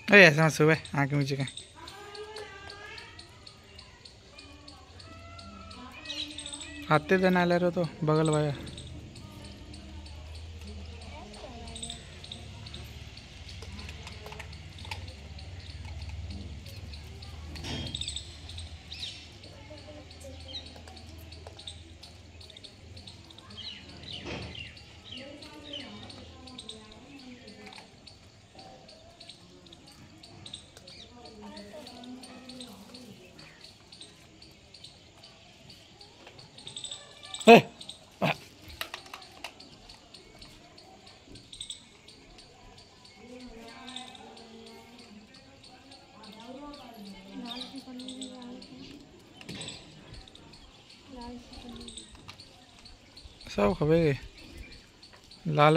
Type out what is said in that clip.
अरे ऐसे मत सुबह आँख के नीचे का आते देना ले रहे तो बगल भाई सब खबे लाल